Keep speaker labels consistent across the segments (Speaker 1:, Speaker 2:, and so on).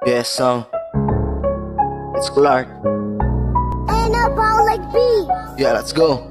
Speaker 1: Yes, it's Clark.
Speaker 2: And about like B.
Speaker 1: Yeah, let's go.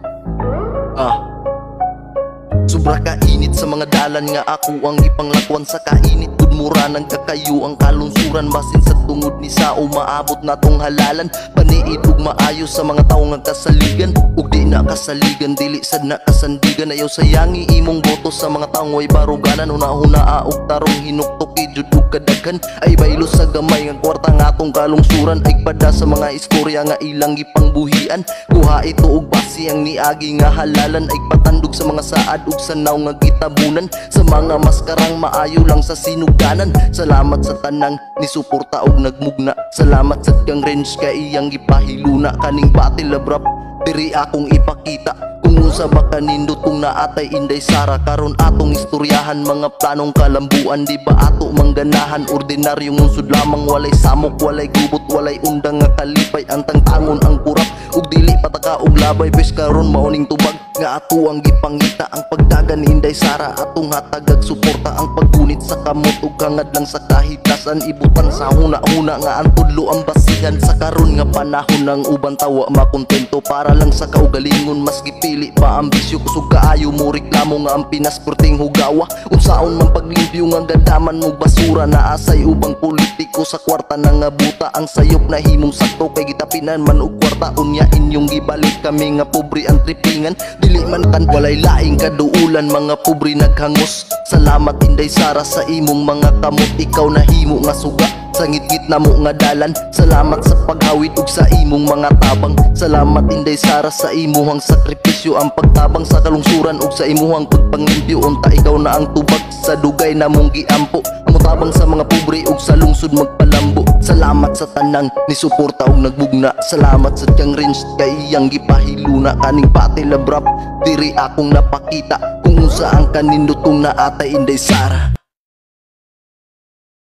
Speaker 1: Sobra kainit sa mga dalan nga ako ang ipanglakwan sa kainit. Gudmura ng kakayo ang kalunsuran, basin sa tungod ni sao maabot na tong halalan. Paniid ug maayo sa mga tao nga kasaligan, ug di na kasaligan dili sad na kasandigan. Ayaw sayangi imong boto sa mga taong way baruganan. Una-una og tarong hinuktoki jud ug kadaghan, ay baylo sa gamay nga kwarta nga atong kalungsuran. Ay pada sa mga istorya nga ilang gipangbuhian, kuha ito og basi ang niagi nga halalan. Ay patandog sa mga saad ug sanaw nga gitabunan, sa mga maskarang maayo lang sa sinuganan. Salamat sa tanang ni suporta og nagmugna, salamat sa kang range kay iyang gipahiluna. Kaning battle labrap diri akong ipakita kung unsa ba kanindot kung naatay Inday Sara. Karon atong istoryahan mga planong kalambuan, di ba ato mangganahan. Ordinaryong unsod lamang, walay samok, walay gubot, walay undang nga kalipay. Ang tangtangon ang kurap ug dili pataka og labay. Bes karon mauning tubag nga ato ang gipangita. Ang pagdagan ni Inday Sara atong hatagag suporta. Ang paggunit sa kamot ug kangad lang sa kahitasan, ibutan sa huna-huna nga ang tudlo ang basihan. Sa karon nga panahon ang uban tawa makontento, para lang sa kaugalingon mas gipili pa ambisyo. Kusog kaayo mo reklamo nga ang Pinas perting hugawa. Unsaon man paglimpyo nga gadaman mo basura, naasay ubang politiko sa kwarta na nga buta. Ang sayop na himong sakto kay gitapinan man og kwarta. Unya inyong gibalik kami nga pobre ang tripingan, dili man kan walay laing kaduulan. Mga pobre naghangos, salamat Inday Sara sa imong mga kamot. Ikaw na himo nga suga sa ngit-ngit na mo nga dalan. Salamat sa paghawid ug sa imong mga tabang. Salamat Inday Sara sa imuhang sakripisyo, ang pagtabang sa kalungsuran ug sa imuhang pagpangimpyo. Unta ikaw na ang tubag sa dugay na mong giampo, mutabang sa mga pobre ug sa lungsod magpalambo. Salamat sa tanang ni suporta ug nagbugna, salamat sa kang range kay iyang gipahiluna. Kaning pati labrap diri akong napakita kung unsa ang kanindot kung naatay Inday Sara.